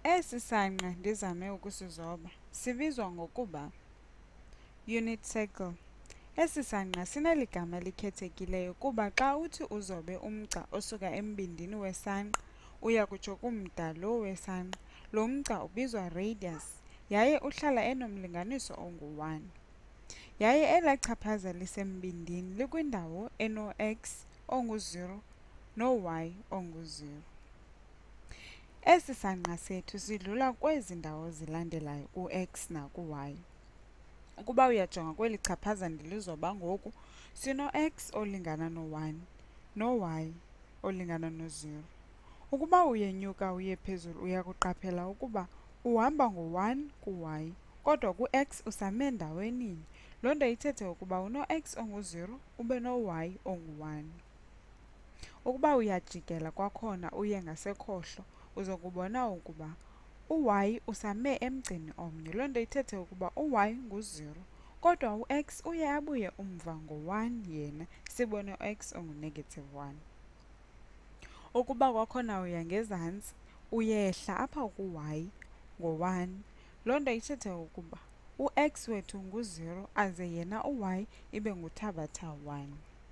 Esi sanqa ndizame ukusizoba sibizwa ngokuba unit circle. Esi sanqa sineli gama likhethekileyo kuba xa uthi uzobe umgca osuka embindini wesanqa uya kutsho kumda lo wesanqa, lo mgca ubizwa radius yaye uhlala enomlinganiso ongu-1. Yaye elaa chaphaza lisembindini likwindawo eno-x ongu-0 no-y ongu-0. Esi sanqa sethu sidlula kwezi ndawo zilandelayo u-x naku-y. Ukuba uyajonga kweli chaphaza ndilizoba ngoku, sino-x olingana no-1 no-y olingana no-0. Ukuba uyenyuka uye phezulu uya kuqaphela ukuba uhamba ngo-1 ku-y, kodwa ku-x usame ndaweninye. Loo nto ithethe ukuba uno-x ongu-0 ube no-y ongu-1. Ukuba uyajikela kwakhona uye ngasekhohlo, uza kubona ukuba u-y usame emgceni omnye. Loo nto ithethe ukuba u-y ngu-0, kodwa u-x uye abuye umva ngo-1 yena, sibone u-x ongu-1. Ukuba kwakhona uya ngezantsi, uyehla apha ku-y ngo-1. Loo nto ithethe ukuba u-x wethu ngu-0 aze yena u-y ibe nguthabatha 1.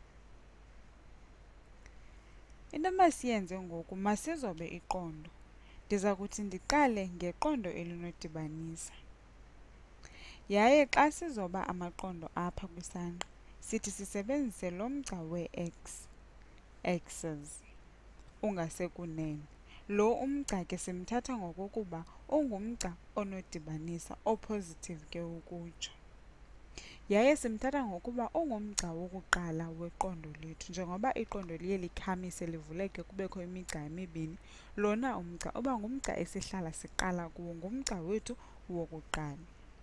Into masiyenze ngoku, masizobe iqondo. Ndiza kuthi ndiqale ngeqondo elinodibanisa. Yaye xa sizoba amaqondo apha kwisanqa, sithi sisebenzise lo mgca wee-x axes ungasekunene. Lo umgca ke simthatha ngokokuba ungumgca onodibanisa, opositive ke ukutsho. Yaye simthatha ngokuba ungumgca wokuqala weqondo lethu. Njengoba iqondo liye likhamise livuleke kubekho imigca emibini, lona umgca uba ngumgca esihlala siqala kuwo, ngumgca wethu wokuqala.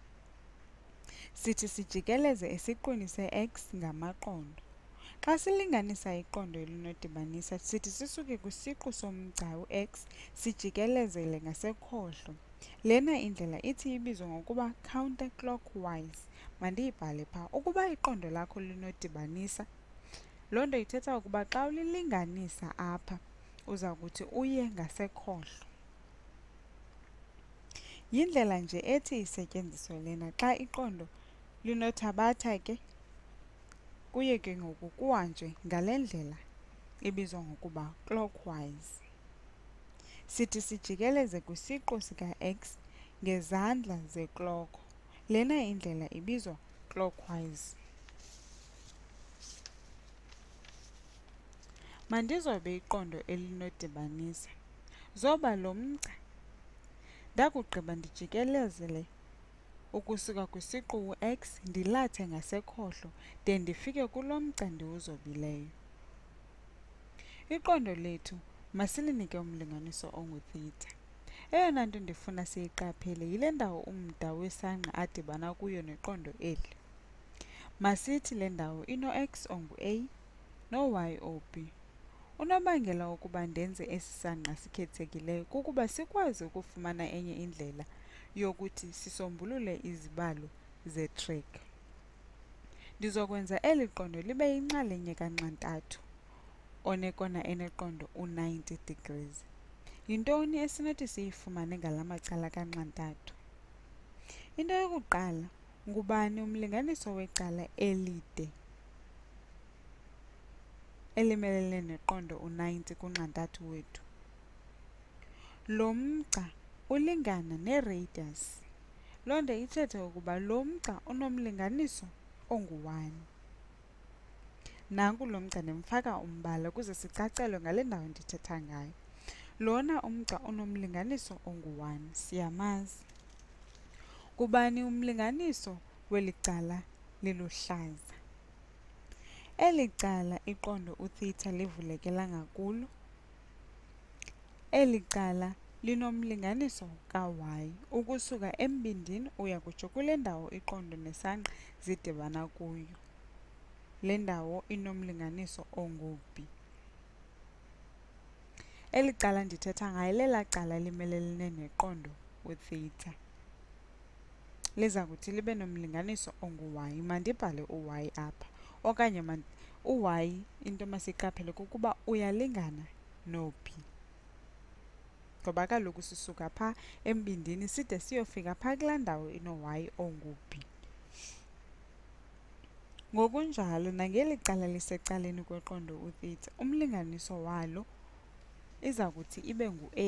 Sithi sijikeleze esiqwini se-x ngamaqondo. Xa silinganisa iqondo elinodibanisa, sithi sisuke kwisiqu somgca u-x sijikelezele ngasekhohlo. Lena indlela ithi ibizwe ngokuba counterclockwise. Mandiyibhale phaa. Ukuba iqondo lakho linodibanisa, loo nto ithetha ukuba xa ulilinganisa apha, uza kuthi uye ngasekhohlo. Yindlela nje ethi isetyenziswe lena. Xa iqondo linothabatha ke, kuye ke ngoku kuhanjwe ngale ndlela ibizwa ngokuba clockwise. Sithi sijikeleze kwisiqu sika-x ngezandla zekloko. Lena indlela ibizwa clockwise. Mandizobe iqondo elinodibanisa. Zoba lo mgca. Ndakugqiba ndijikelezele ukusuka kwisiqu u-x ndilathe ngasekhohlo de ndifike kulo mgca ndiwuzobileyo. Iqondo lethu masilinike umlinganiso ongu-theta. Eyona nto ndifuna siyiqaphele yile ndawo umda wesanqa adibana kuyo neqondo eli. Masithi le ndawo ino-x ongu-a no-y o-b. Unobangela wokuba ndenze esi sanqa sikhethekileyo kukuba sikwazi ukufumana enye indlela yokuthi sisombulule izibalo ze-trig. Ndizokwenza eli qondo libe yinxalenye kanxantathu onekona eneqondo u-90 degrees. Yintoni esinothi siyifumane ngala macala kanxantathu? Into yokuqala, ngubani umlinganiso wecala elide elimelele neqondo u-90 kunxantathu wethu? Lo mgca ulingana ne-radius. Loo nto ithethe ukuba lo mgca unomlinganiso ongu-1. Nanku lo mgca ndimfaka umbala ukuze sicacelwe ngale ndawo ndithetha ngayo. Lona umgca unomlinganiso ongu-1, siyamazi. Kubani umlinganiso weli cala liluhlaza? Eli cala iqondo u-theta livulekela ngakulo, eli cala linomlinganiso ka-y. Ukusuka embindini uya kutsho kule ndawo iqondo nesanqa zidibana kuyo. Le ndawo inomlinganiso ongu-b. Eli cala ndithetha ngayo lela cala limelelene neqondo u-theta. Liza kuthi libe nomlinganiso ongu-y. Mandibhale u-y apha. Okanye u-y into masiyiqaphele kukuba uyalingana no-b. ngoba kaloku sisuka phaa embindini side siyofika phaa kulaa ndawo ino-y ongu-b. Ngokunjalo nangeli cala lisecaleni kweqondo u-theta, umlinganiso walo iza kuthi ibe ngu-a.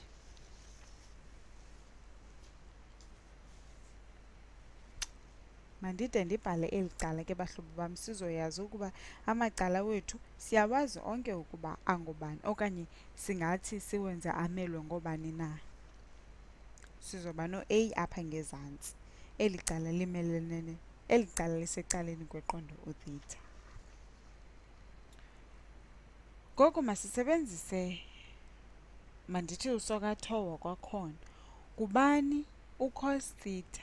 Mandide ndibhale eli cala ke bahlobo bam sizoyazi ukuba amacala wethu siyawazi onke ukuba angobani, okanye singathi siwenze amelwe ngoobani na. Sizoba no-a apha ngezantsi, eli cala eli cala lisecaleni kweqondo u-theta. Ngoku masisebenzise, mandithi usokathowa kwakhona. Ngubani u-cos theta?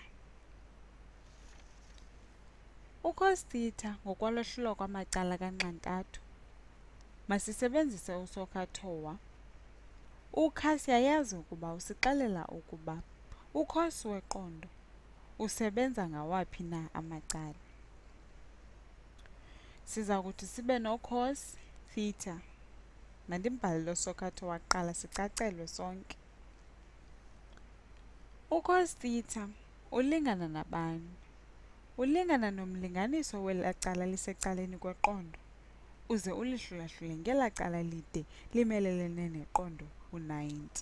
U-cos theta ngokwalwahlulwa kwamacala kanxantathu, masisebenzise usokathowa. Ukha siyayazi ukuba usixelela ukuba u-cos weqondo usebenza ngawaphi na amacala. Siza kuthi sibe no-cos theta. Mandimbhale lo sokathowa kuqala sicacelwe sonke. U-cos theta ulingana nabani? Ulingana nomlinganiso welaa cala lisecaleni kweqondo uze ulihlulahlule ngelaa cala lide limelelene neqondo u-90.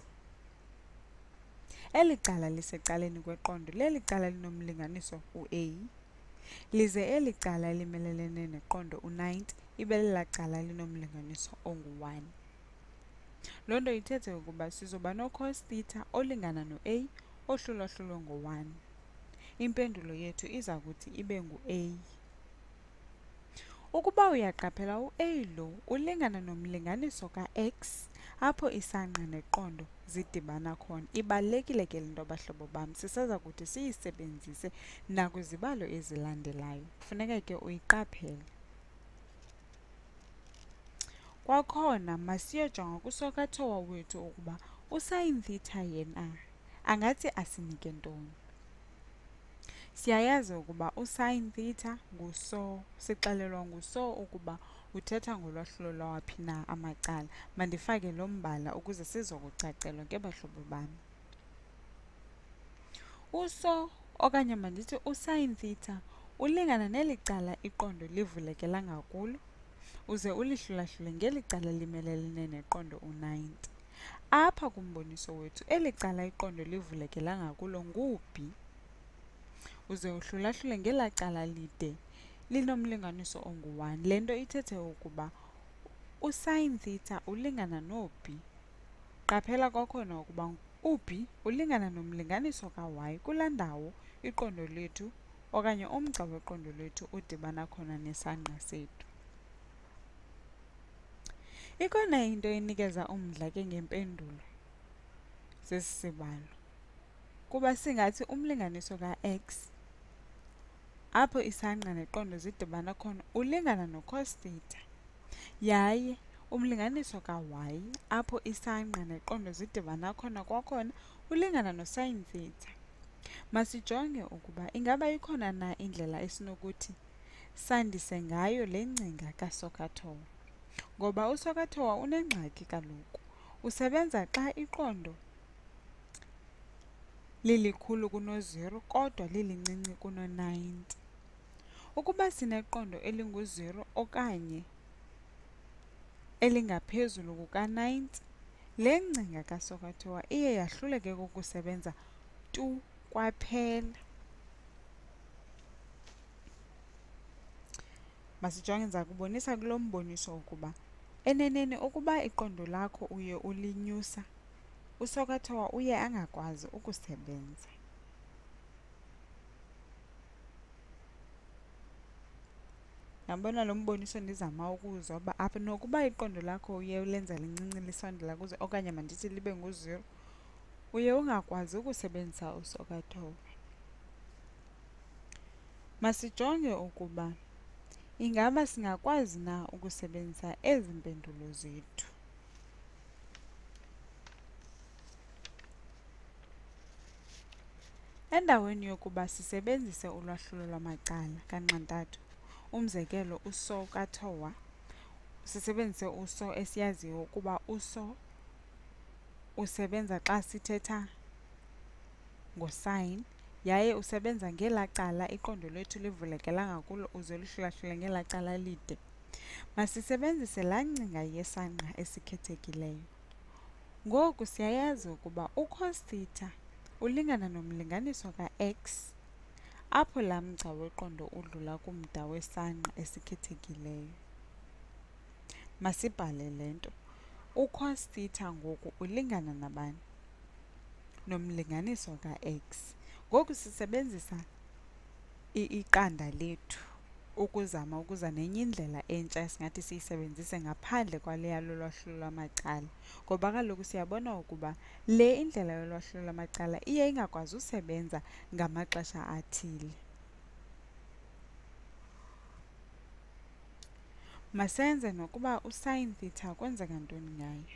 Eli cala lisecaleni kweqondo leli cala linomlinganiso u-a, lize eli cala limelelene neqondo u-90 ibe lelaa cala linomlinganiso ongu-1. Loo nto ithethe ukuba sizoba no-cos theta olingana no-a ohlulahlulwe ngo-1. Impendulo yethu iza kuthi ibe ngu-a. Ukuba uyaqaphela u-a lo ulingana nomlinganiso ka-x apho isangqa neqondo zidibana khona. Ibalulekile ke le nto bahlobo bam, sisaza kuthi siyisebenzise nakwizibalo ezilandelayo. Kufuneka ke uyiqaphele. Kwakhona masiyojonga kusokathowa wethu ukuba usin theta yena angathi asinike ntoni. Siyayazi ukuba usin theta nguso, sixelelwa nguso ukuba uthetha ngolwahlulo lwawaphi na amacala. Mandifake lo mbala ukuze sizokucacelwa ke bahlobo bam. Uso okanye mandithi usin theta ulingana neli cala iqondo livulekela ngakulo uze ulihlulahlule ngeli cala limelelene neqondo u-90. Apha kumboniso wethu eli cala iqondo livulekela ngakulo ngu-b, uze uhlulahlule ngelaa cala lide linomlinganiso ongu-1. Le nto ithethe ukuba usin theta ulingana no-b. Qaphela kwakhona ukuba u-b ulingana nomlinganiso ka-y kulaa ndawo iqondo lethu okanye umgca weqondo lethu udibana khona nesangqa sethu. Ikhona into enikeza umdla ke ngempendulo zesi sibalo, kuba singathi umlinganiso ka-x apho isangqa neqondo zidibana khona ulingana no-cos theta, yaye umlinganiso ka-y apho isangqa neqondo zidibana khona kwakhona ulingana no-sin theta. Masijonge ukuba ingaba ikhona na indlela esinokuthi sandise ngayo le ngcinga kasokathowa, ngoba usokathowa unengxaki kaloku. Usebenza xa iqondo lilikhulu kuno-0 kodwa lilincinci kuno-90. Ukuba sineqondo elingu-0 okanye elingaphezulu kuka-90, le ngcinga kasokathowa iye yahluleke kukusebenza tu kwaphela. Masijonge, ndiza kubonisa kulo mboniso ukuba eneneni ukuba iqondo lakho uye ulinyusa, usokathowa uye angakwazi ukusebenza. Yambona lo mboniso ndizama ukuwuzoba apha, nokuba iqondo lakho uye ulenza lincinci lisondela kuze okanye mandithi libe ngu-0, uye ungakwazi ukusebenzisa usokathowa. Masijonge ukuba ingaba singakwazi na ukusebenzisa ezi mpendulo zethu. Endaweni yokuba sisebenzise ulwahlulo lwamacala kanxantathu, umzekelo usokathowa, sisebenzise uso esiyaziyo ukuba uso usebenza xa sithetha ngosine, yaye usebenza ngelaa cala iqondo lethu livulekela ngakulo uze luhlulahlule ngelaa cala lide. Masisebenzise laa ngcinga yesangqa esikhethekileyo. Ngoku siyayazi ukuba u-cos theta ulingana nomlinganiso ka-x apho laa mgca weqondo udlula kumda wesangqa esikhethekileyo. Masibhale le nto. U-cos theta ngoku ulingana nabani? Nomlinganiso ka-x. Ngoku sisebenzisa iqanda lethu ukuzama ukuza nenye indlela entsha esingathi siyisebenzise ngaphandle kwaleya lolwahlulo lwamacala, ngoba kaloku siyabona ukuba le indlela yolwahlulo lwamacala iye ingakwazi usebenza ngamaxesha athile. Masenze nokuba usine theta kwenzeka ntoni ngayo.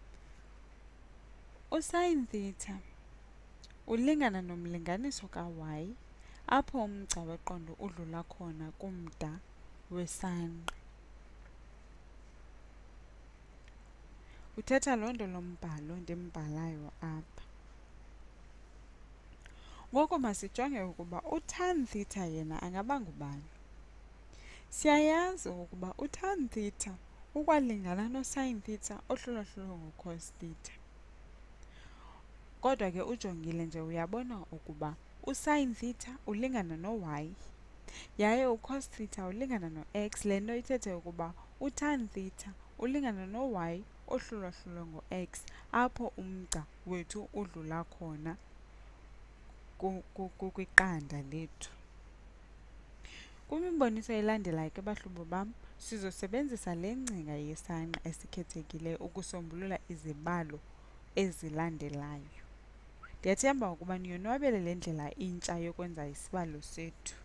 Usine theta ulingana nomlinganiso ka-y apho umgca weqondo udlula khona kumda wesangqa. Uthetha loo nto lo mbhalo ndimbhalayo apha. Ngoku masijonge ukuba utan theta yena angaba ngubani. Siyayazi ukuba utan theta ukwalingana nosine theta ohlulahlulwe ngocos theta. Kodwa ke ujongile nje uyabona ukuba usine theta ulingana no-y, yaye ucos theta ulingana no-x. Le nto ithethe ukuba utan theta ulingana no-y ohlulahlulwe ngo-x apho umgca wethu udlula khona kwiqanda lethu. Kwimiboniso elandelayo ke bahlobo bam, sizosebenzisa le ngcinga yesangqa esikhethekileyo ukusombulula izibalo ezilandelayo. Ndiyathemba ukuba niyonwabele le ndlela intsha yokwenza isibalo sethu.